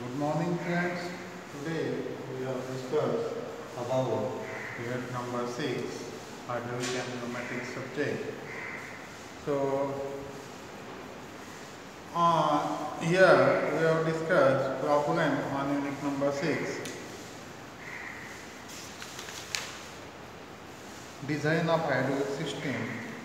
Good morning friends. Today we have discussed about unit number 6, hydraulic and pneumatic subject. So here we have discussed problem on unit number 6, design of hydraulic system.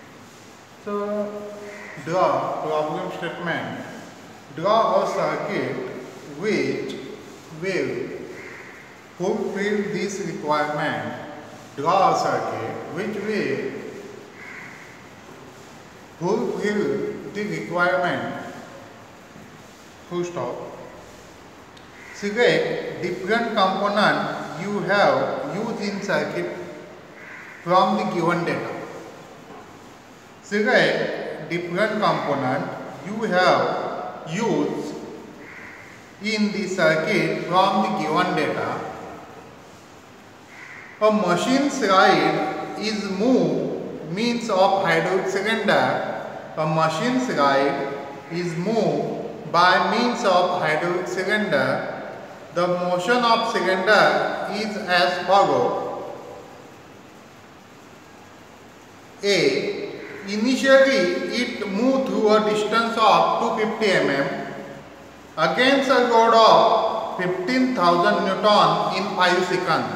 So draw problem statement. Draw a circuit which will fulfill this requirement. Draw a circuit which will fulfill the requirement. Full stop. Select different component you have used in circuit from the given data. Select different component you have used in the circuit from the given data. A machine slide is moved means of hydraulic cylinder. A machine slide is moved by means of hydraulic cylinder. The motion of cylinder is as follows. A. Initially it moved through a distance of 250 mm against a load of 15,000 Newton in 5 seconds.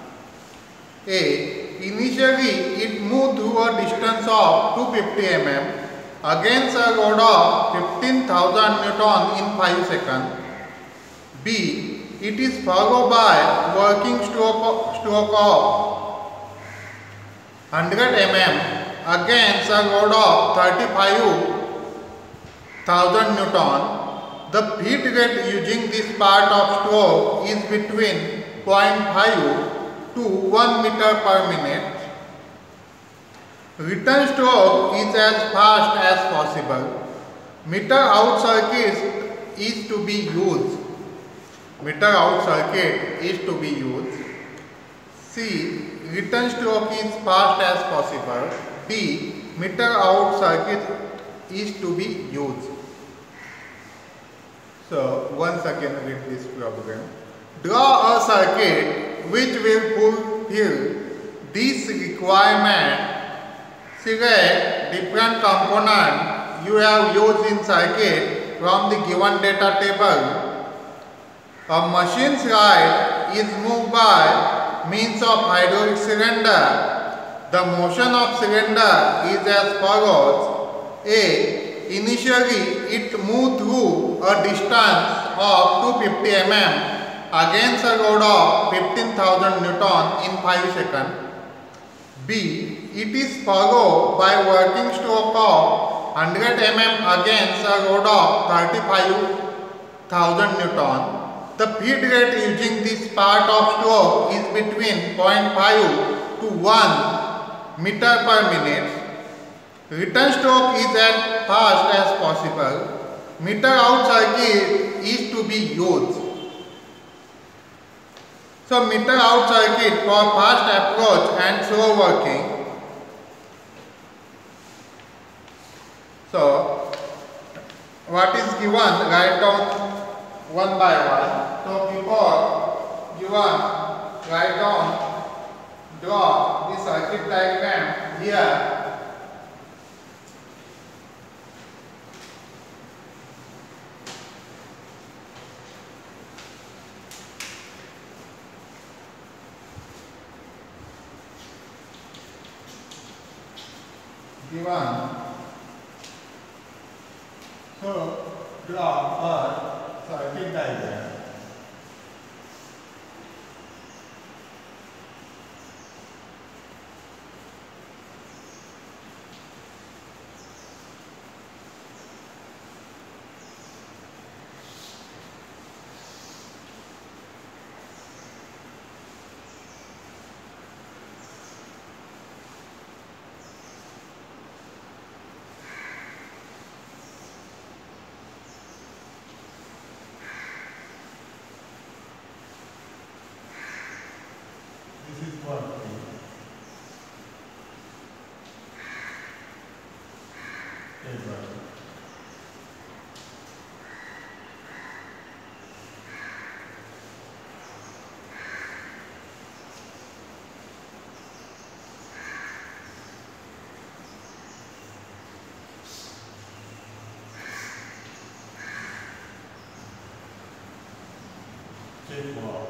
A. Initially it moved through a distance of 250 mm against a load of 15,000 Newton in 5 seconds. B. It is followed by working stroke of 100 mm against a load of 35,000 Newton. The feed rate using this part of stroke is between 0.5 to 1 meter per minute. Return stroke is as fast as possible. Meter out circuit is to be used. Meter out circuit is to be used. C. Return stroke is fast as possible. D. Meter out circuit is to be used. So once again read this problem. Draw a circuit which will fulfill this requirement. Select different component you have used in circuit from the given data table. A machine slide is moved by means of hydraulic cylinder. The motion of cylinder is as follows. A. Initially it moved through a distance of 250 mm against a load of 15,000 Newton in 5 seconds. B. It is followed by working stroke of 100 mm against a load of 35,000 Newton. The feed rate using this part of stroke is between 0.5 to 1 meter per minute. Return stroke is as fast as possible. Meter out circuit is to be used. So meter out circuit for fast approach and slow working. So what is given, write down one by one. So before given, write down, draw the circuit diagram here. Given, so draw a circuit diagram. J4.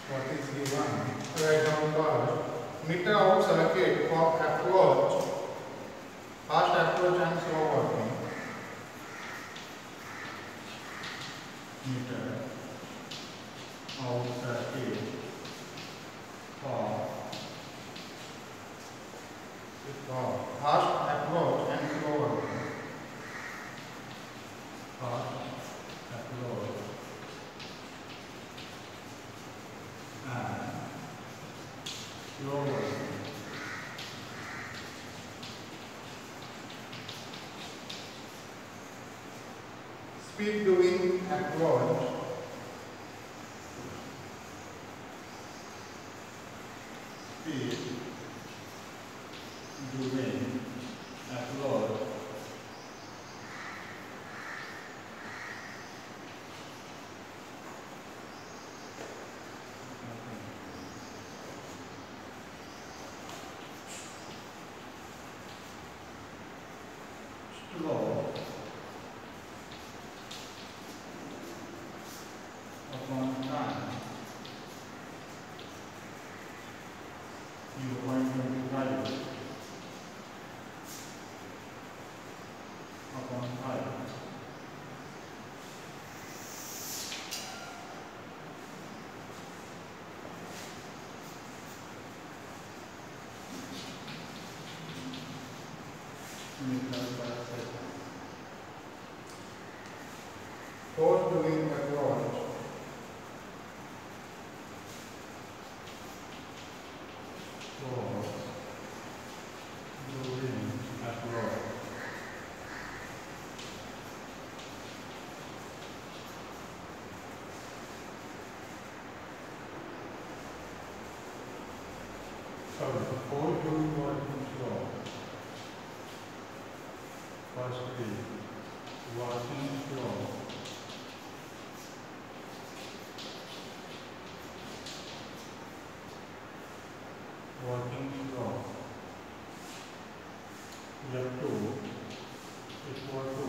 what is given? Write down first. Meter out circuit for approach, fast approach and slow working. Meter out circuit for fast approach and slow working. Fast approach and slow working. Speed during approach, speed during approach, slow upon time 0.25 upon 5. Meters per second. Force during approach, force during approach, force during working slow. First is working slow. Working slow. F2 equal to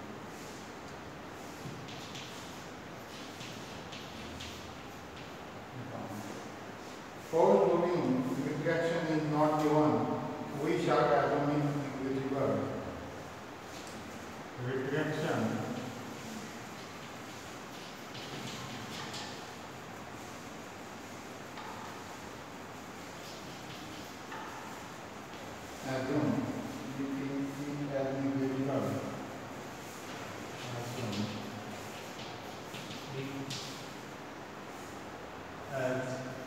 force during reflection is not given. We shall assume it negligible. Reflection assume it as negligible. Assume it as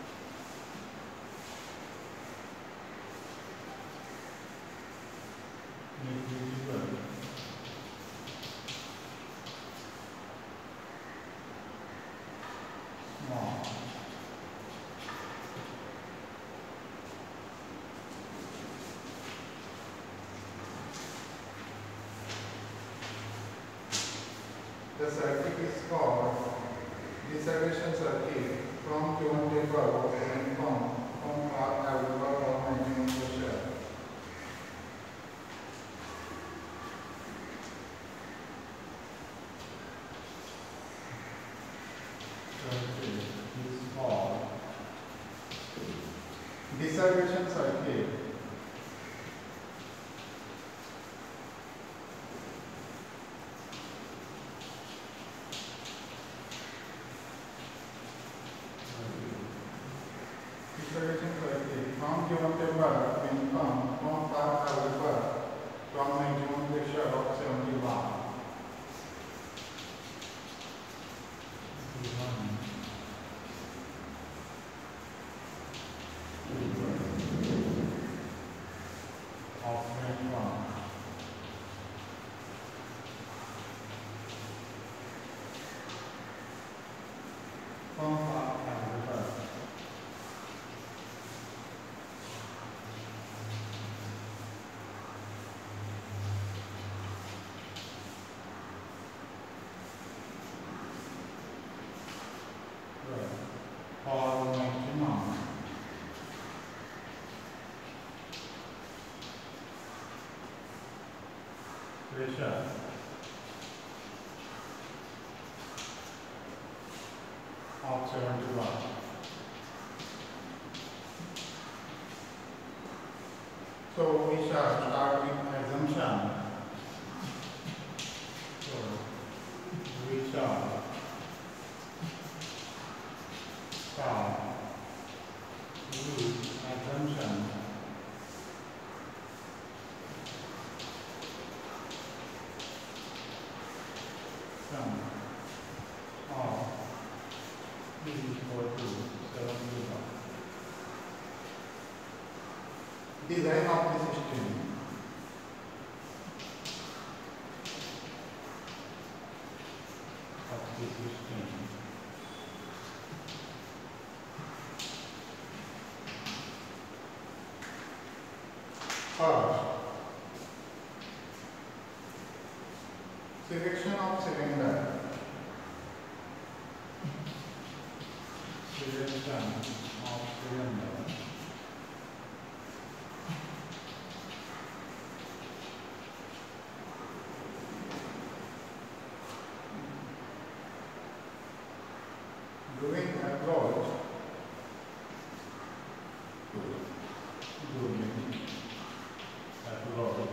negligible. Small. The circuit is called deceleration circuit from given table and from path available for maximum pressure. Circuit is called deceleration circuit from given table when come from path available from maximum pressure of 70 bar. Of 21. From path available. For maximum pressure of 70 bar. So we shall start with assumption. So we shall start with assumption of e equal to 7 0. Design of the system. First, selection of cylinder. Selection of cylinder. Doing approach. Doing approach.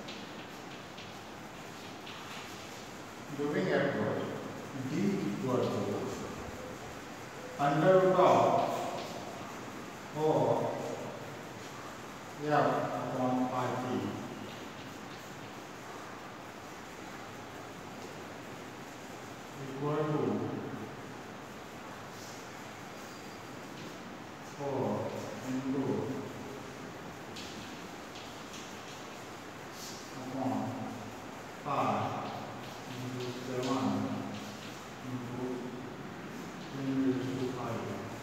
Doing approach. D equal to under root of 4 F upon pi t equal to 4 into upon pi into 7 into 10⁵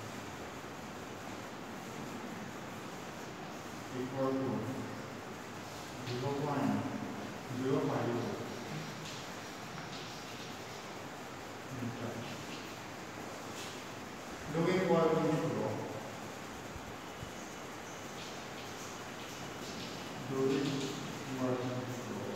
equal to 0.054 meter. Doing work in flow. Doing work in flow.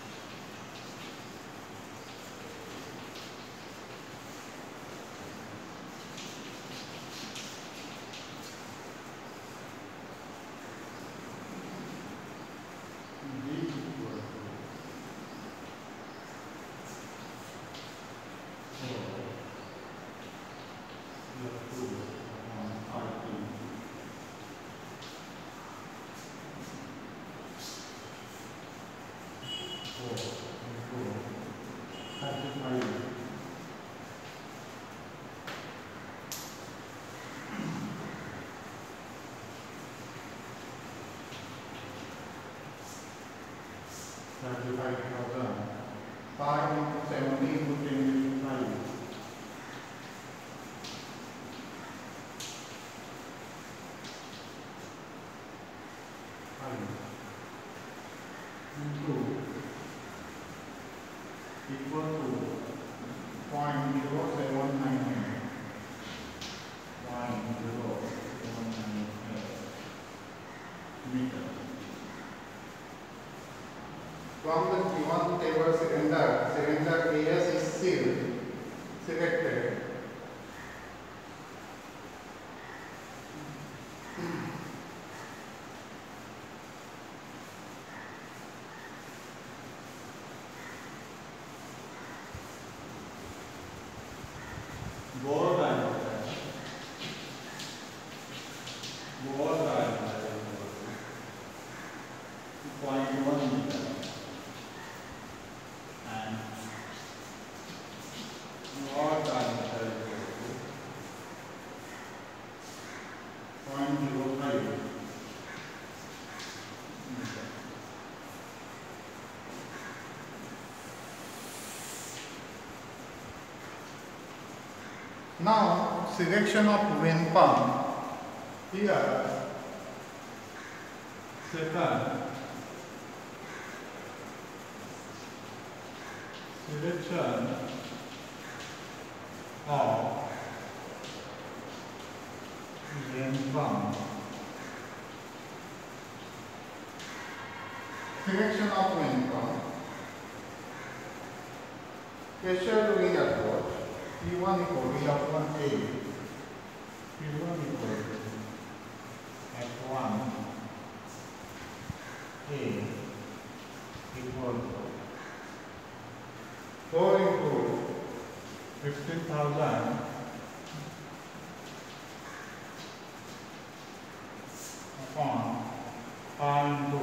D equal to 4 F2 upon pi t. Pi into 70 into 10⁵. Into equal to 0.0798 meter. From the given table cylinder AS is selected. Bore diameter 0.1 meter and rod diameter 0.05 meter. Now, selection of wind pump. Here, second, selection of wind pump. Selection of wind pump. Pressure doing approach. P1 equal to F1A. P1 equal to F1 15,000 upon pi into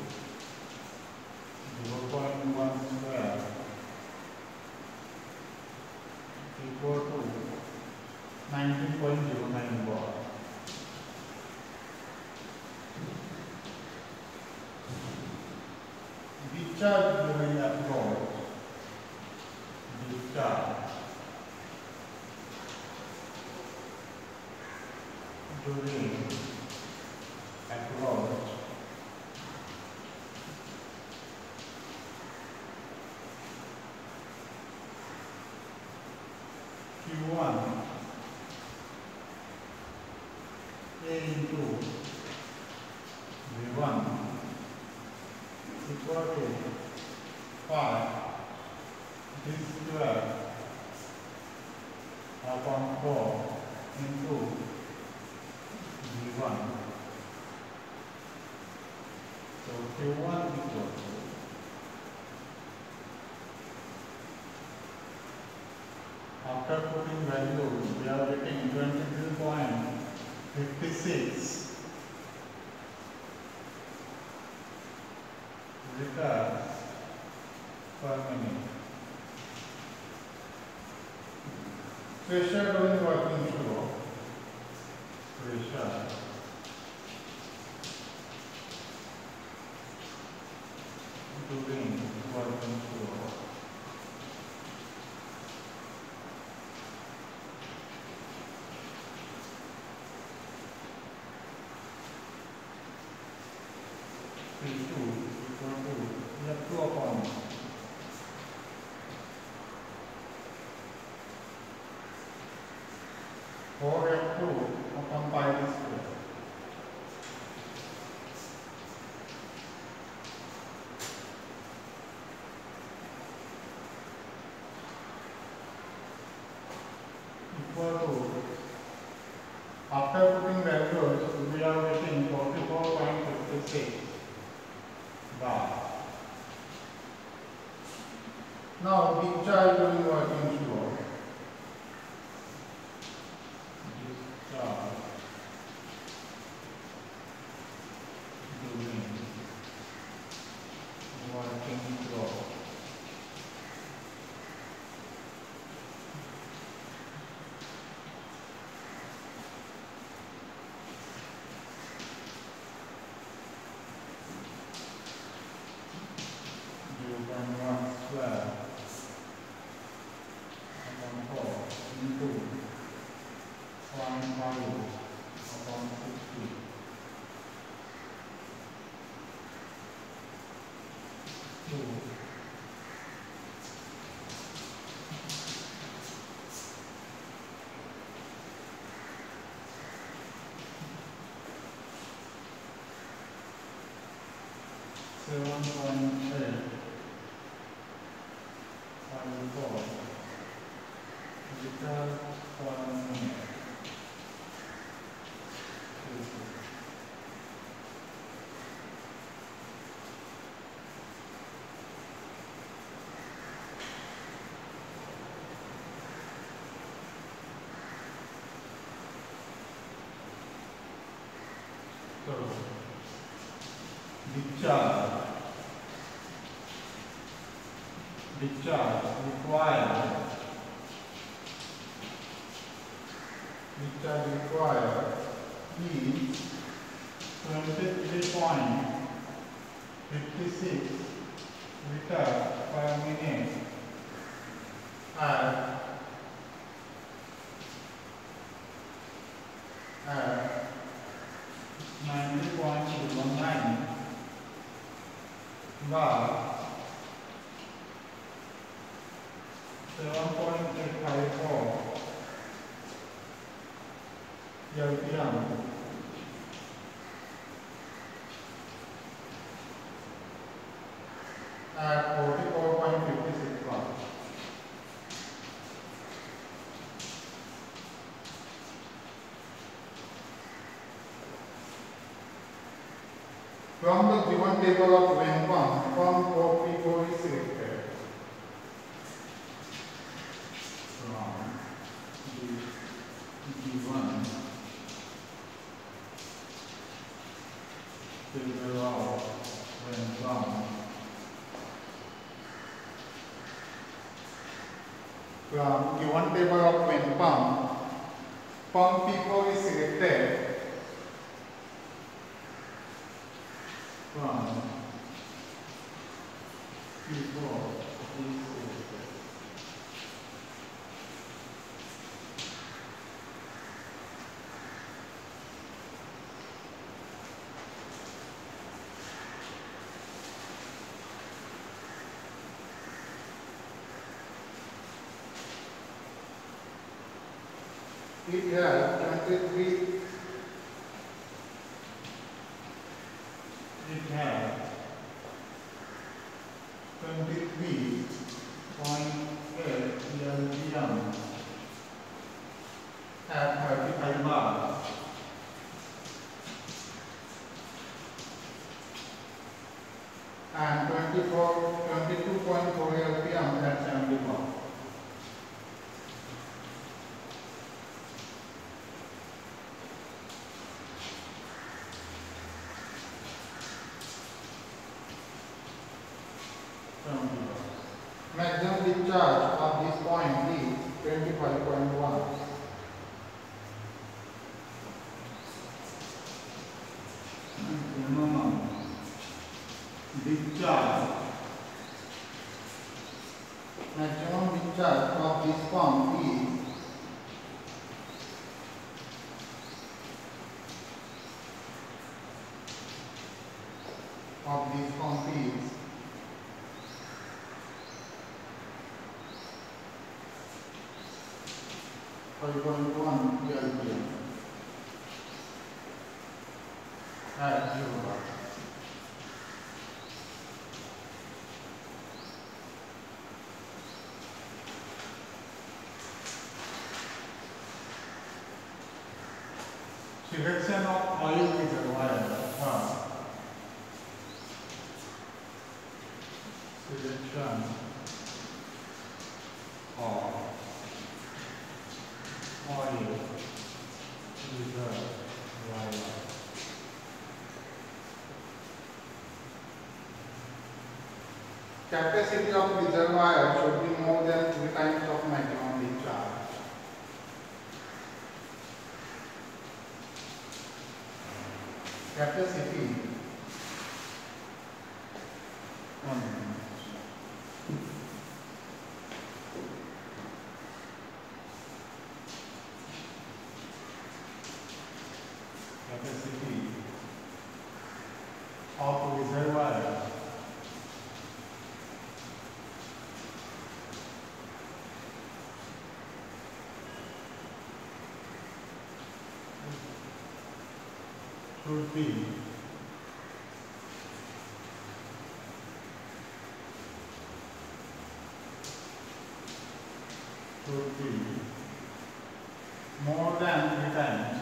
0.1 square equal to 19.09 watt. Discharge during approach. Discharge during approach Q1 A into V1 equal to 5 d square upon 4 into V1. So Q1 equal to after putting value we are getting 23.56 liters per minute. Pressure during working flow. Pressure during working flow. P2 equal to F2 upon 4F2 upon pi d square. Equal to, after putting values, we are getting 44.56 bar. Now, discharge during working flow. Discharge during working flow. Square upon 4 into 0.5 upon 60 2 7.8 liter per minute. So, discharge required is 23.56 liter per minute at 90.19 bar 7.854 LPM at 44.56 bar. From the given table of Wang pump, pump OP4 is selected. From figure out when from given table of when pump P4 is selected from P4 is selected. It has 23. It has 23.8 LPM at 35 bar. And 22.4 LPM at 70 bar. Maximum discharge of this point is 25.1. Minimum discharge. Maximum discharge of this pump is 5.1 LPM at 0 bar. Selection of oil reservoir. Selection of oil reservoir. Capacity of reservoir should be more than 3 times of maximum discharge. Capacity of reservoir should be more than 3 times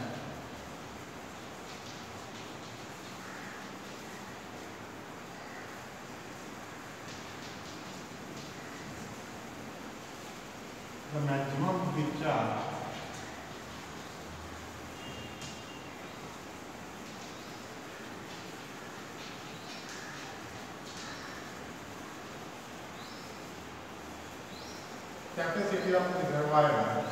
the maximum discharge capacity of reservoir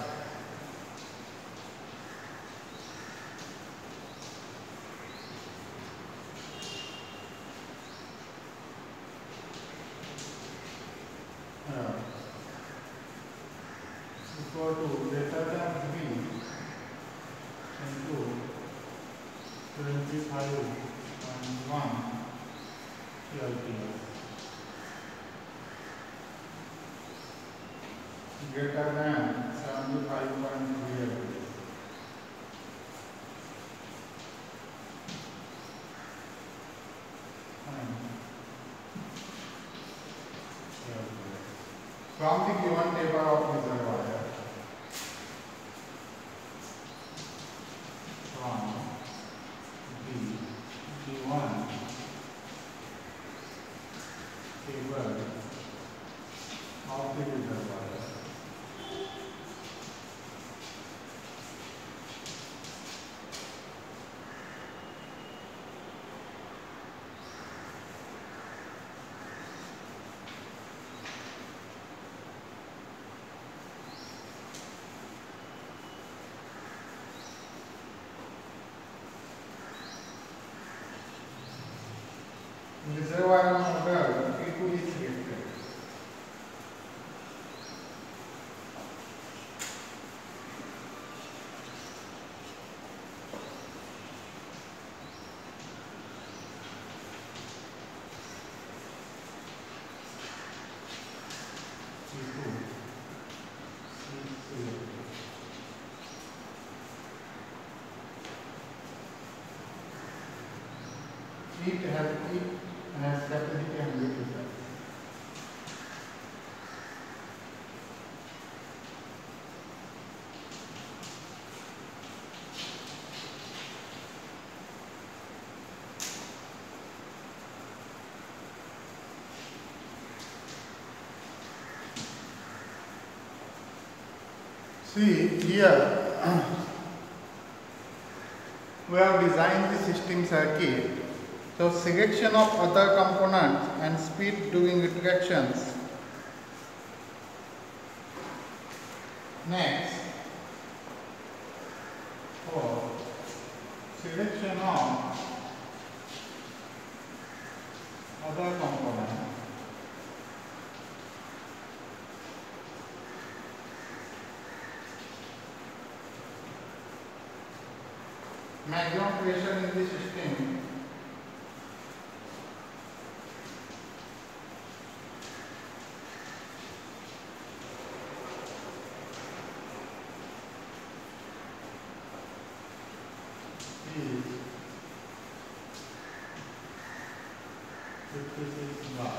equal to greater than 3 into 25.1 LPM. Greater than 75.3 LPM. From the given table of reservoir, from the given table of the reservoir, reservoir model P2 is selected. It has capacity 100%. See here we have designed the system circuit. So selection of other components and speed during interactions. Next, for selection of other components. Maximum pressure in the system is 56 bar.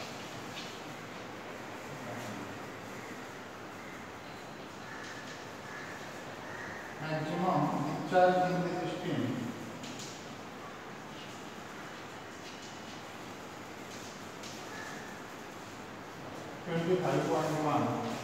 Maximum discharge in the system (25.1).